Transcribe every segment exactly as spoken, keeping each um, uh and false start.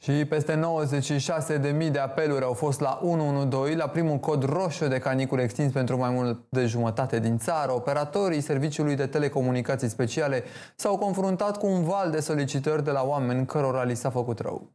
Și peste nouăzeci și șase de mii de apeluri au fost la unu unu doi, la primul cod roșu de canicul extins pentru mai mult de jumătate din țară. Operatorii Serviciului de Telecomunicații Speciale s-au confruntat cu un val de solicitări de la oameni cărora li s-a făcut rău.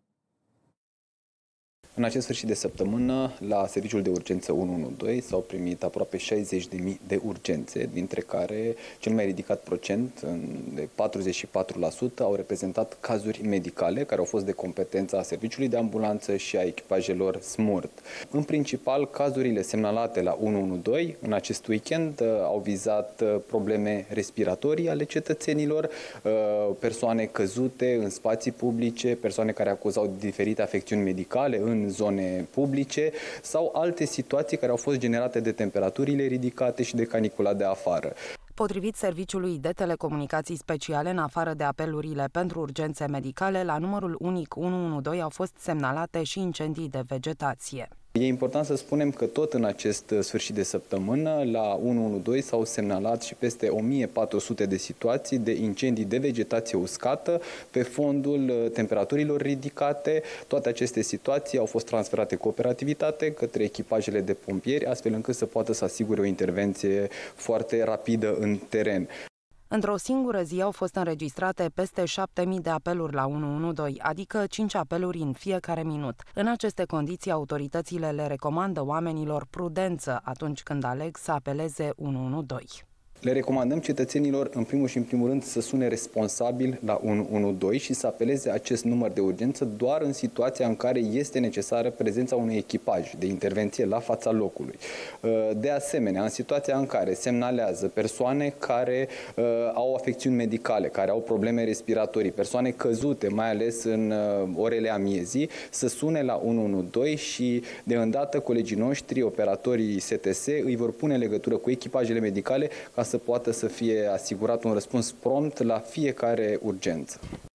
În acest sfârșit de săptămână, la Serviciul de Urgență unu unu doi s-au primit aproape șaizeci de mii de urgențe, dintre care cel mai ridicat procent, de patruzeci și patru la sută, au reprezentat cazuri medicale, care au fost de competența Serviciului de Ambulanță și a echipajelor SMURD. În principal, cazurile semnalate la unu unu doi în acest weekend au vizat probleme respiratorii ale cetățenilor, persoane căzute în spații publice, persoane care acuzau diferite afecțiuni medicale în zone publice sau alte situații care au fost generate de temperaturile ridicate și de canicula de afară. Potrivit Serviciului de Telecomunicații Speciale, în afară de apelurile pentru urgențe medicale, la numărul unic unu unu doi au fost semnalate și incendii de vegetație. E important să spunem că tot în acest sfârșit de săptămână, la unu unu doi s-au semnalat și peste o mie patru sute de situații de incendii de vegetație uscată pe fondul temperaturilor ridicate. Toate aceste situații au fost transferate cu operativitate către echipajele de pompieri, astfel încât să poată să asigure o intervenție foarte rapidă în teren. Într-o singură zi au fost înregistrate peste șapte mii de apeluri la unu unu doi, adică cinci apeluri în fiecare minut. În aceste condiții, autoritățile le recomandă oamenilor prudență atunci când aleg să apeleze unu unu doi. Le recomandăm cetățenilor, în primul și în primul rând, să sune responsabil la unu unu doi și să apeleze acest număr de urgență doar în situația în care este necesară prezența unui echipaj de intervenție la fața locului. De asemenea, în situația în care semnalează persoane care uh, au afecțiuni medicale, care au probleme respiratorii, persoane căzute, mai ales în uh, orele amiezii, să sune la unu unu doi și, de îndată, colegii noștri, operatorii S T S, îi vor pune în legătură cu echipajele medicale ca să poată să fie asigurat un răspuns prompt la fiecare urgență.